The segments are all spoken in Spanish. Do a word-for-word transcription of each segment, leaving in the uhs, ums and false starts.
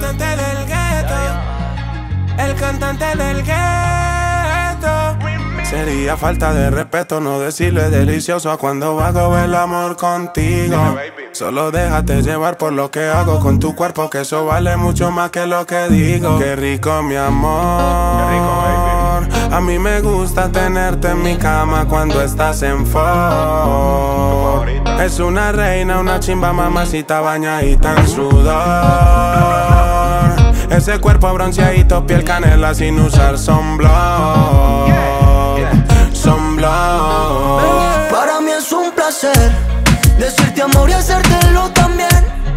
cantante del gueto, el cantante del gueto. Sería falta de respeto no decirle delicioso a cuando hago el amor contigo. Solo déjate llevar por lo que hago con tu cuerpo, que eso vale mucho más que lo que digo. Qué rico, mi amor. A mí me gusta tenerte en mi cama cuando estás en Ford. Es una reina, una chimba, mamacita bañadita en sudor. Ese cuerpo bronceadito, piel canela sin usar sunblock. Sunblock. Para mí es un placer decirte amor y hacértelo también.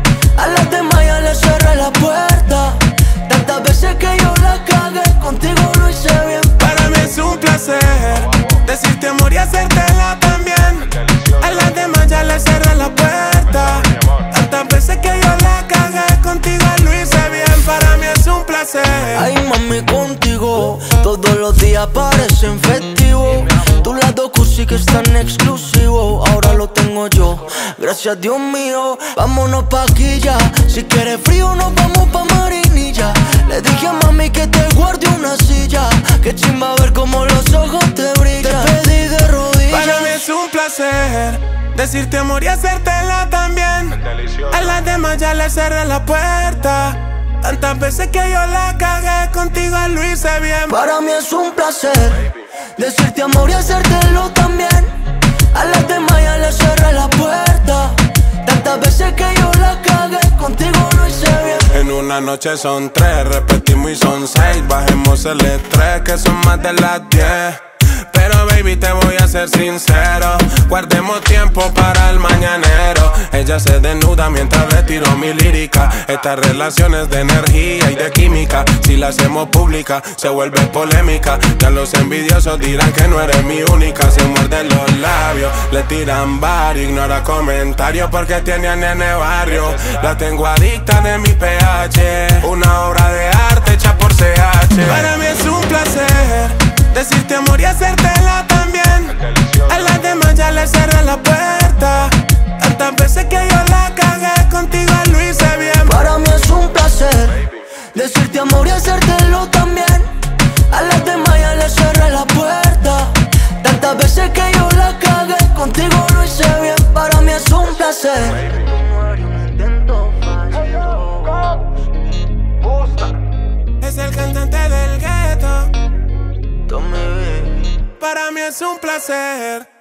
A las demás ya les cerré la puerta. Tantas veces que yo la cagué, contigo lo hice bien. Para mí es un placer decirte amor y hacértela también. A las demás ya les cerré la puerta. Tantas veces que yo la cagué, contigo lo hice bien. Para mí es un placer. Ay, mami, contigo todos los días parecen festivos. Tu lado cursi que es tan exclusivo, ahora lo tengo yo, gracias Dios mío. Vámonos pa' aquí ya, si quieres frío nos vamos pa' Marinilla. Le dije a mami que te guarde una silla, que chimba ver como los ojos te brillan. Te pedí de rodillas. Para mí es un placer decirte amor y hacértela también. A las demás ya le cerré la puerta. Tantas veces que yo la cagué, contigo lo hice bien. Para mí es un placer decirte amor y hacértelo también. A las demás ya le cerré la puerta. Tantas veces que yo la cagué, contigo lo hice bien. En una noche son tres, repetimos y son seis. Bajemos el estrés que son más de las diez. Pero baby te voy a ser sincero, guardemos tiempo para el mañanero. Ella se desnuda mientras retiro mi lírica. Estas relaciones de energía y de química, si la hacemos pública se vuelve polémica. Ya los envidiosos dirán que no eres mi única. Se muerden los labios, le tiran varios, ignora comentarios porque tiene a nene barrio. La tengo adicta de mi pH, una obra de arte hecha por C H. Para mí es un placer decirte amor y hacértela también. A las demás ya le cerré la puerta. Tantas veces que yo la cagué, contigo lo hice bien. Para mí es un placer decirte amor y hacértelo también. A las demás ya le cerré la puerta. Tantas veces que yo la cagué, contigo lo hice bien. Para mí es un placer. Es el cantante del gueto. Para mí es un placer